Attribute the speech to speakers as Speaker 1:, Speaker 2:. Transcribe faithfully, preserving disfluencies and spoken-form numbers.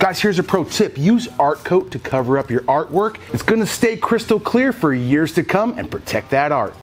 Speaker 1: Guys, here's a pro tip. Use art coat to cover up your artwork. It's gonna stay crystal clear for years to come and protect that art.